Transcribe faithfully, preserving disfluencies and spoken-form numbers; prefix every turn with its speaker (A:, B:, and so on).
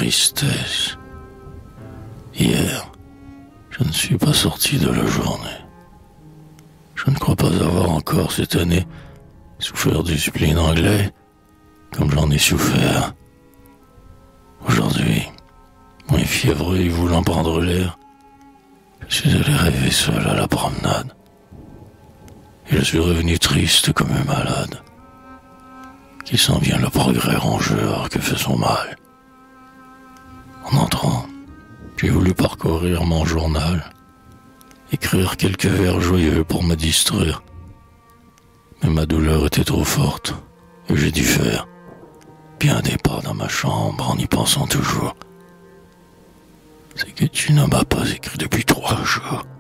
A: tristesse. Hier, je ne suis pas sorti de la journée. Je ne crois pas avoir encore cette année souffert du spleen anglais comme j'en ai souffert. Aujourd'hui, moins fiévreux et voulant prendre l'air, je suis allé rêver seul à la promenade. Et je suis revenu triste comme un malade, qui sent bien le progrès rongeur que fait son mal. En entrant, j'ai voulu parcourir mon journal, écrire quelques vers joyeux pour me distraire. Mais ma douleur était trop forte, et j'ai dû faire bien des pas dans ma chambre en y pensant toujours. C'est que tu ne m'as pas écrit depuis trois jours.